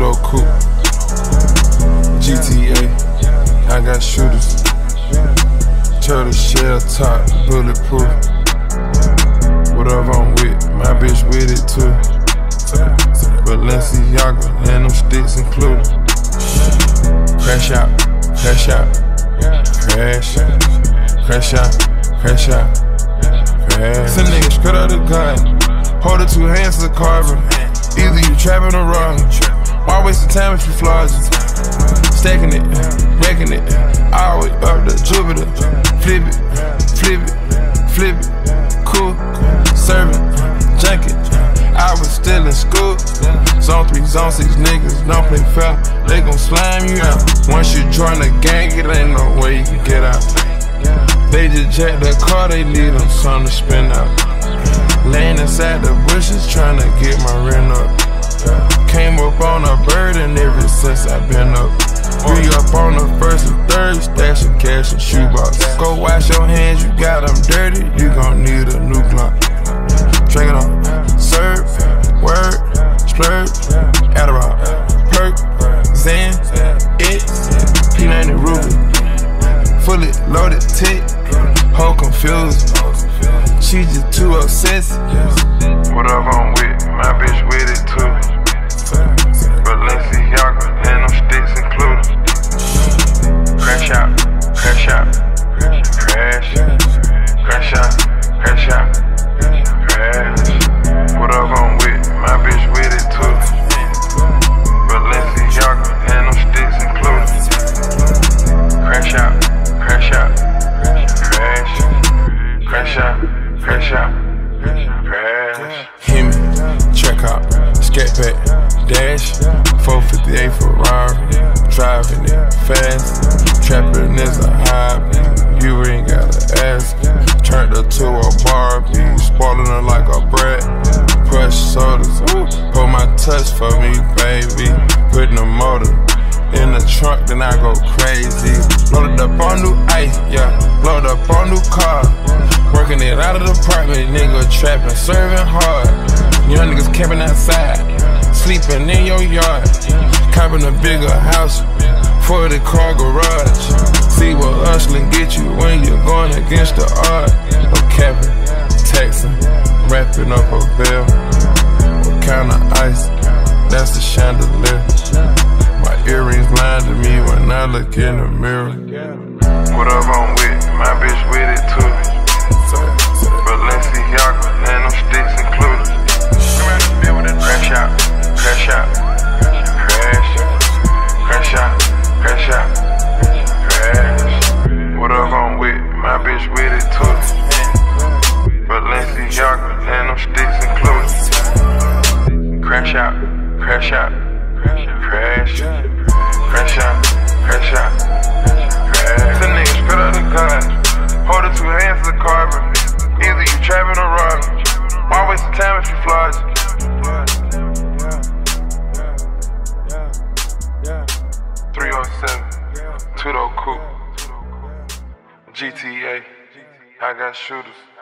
two-door coupe. GTA, I got shooters. Turtle shell top, bulletproof. Whatever I'm with, my bitch with it too. Balenciaga and them sticks included. Crash out, crash out, crash, crash out, crash out, crash. Some niggas straight out the gun, hold it two hands to the carver. Either you trapping or robbing. Why waste the time if you flossing? Stacking it, wrecking it, all the way up to Jupiter. Flip it, flip it, flip it, cool, serving, junket. I was still in school. Zone 3, Zone 6 niggas don't play fair. They gon' slime you out. Once you join the gang, it ain't no way you can get out. They just jack the car, they need them something to spin out. Laying inside the bushes, tryna get my rent up. Came up on a bird and ever since I been up. Re up on the first and third, stashing cash in shoebox. Go wash your hands, you got them dirty, you gon' need a new Glock. Drink it on, serve, word, splurge, Adderall, perk, Zan, it, P90 Ruby, fully loaded tick, whole confused. She just too obsessed. Whatever I'm with, my bitch with it too. Balenciaga and them sticks included. Crash out, crash out, crash, crash out, crash out, crash. Whatever I'm with, my bitch with it too. Balenciaga and them sticks included. Crash out, crash out, crash, crash out, crash out, crash. Hit me, check out, scat pack, dash, 458 Ferrari, driving it fast. Trapping is a hobby, you ain't gotta ask. Turned her to a Barbie, spoiling her like a brat. Crush sodas, pull my touch for me, baby. Putting the motor in the trunk, then I go crazy. Loaded up on new ice, yeah, loaded up on new car. Working it out of the apartment, nigga trapping, serving hard. Young niggas camping outside, sleeping in your yard. Copping a bigger house for the car garage. See what hustling get you when you're going against the odds. No capping, texting, wrapping up a bill. What kind of ice? That's the chandelier. My earrings lying to me when I look in the mirror. Whatever I'm with, my bitch with it too. Balenciaga and them sticks included. Crash out, crash out, crash, crash out, crash out, crash. Whatever I'm with, my bitch with it too. Balenciaga and them sticks included. Crash out, crash out, crash, crash out, crash out, crash. Some niggas straight out the gun, hold it two hands to the carver. Either you trapping or robbing. Why waste the time if you flossing? 307, two-door coupe. GTA, I got shooters.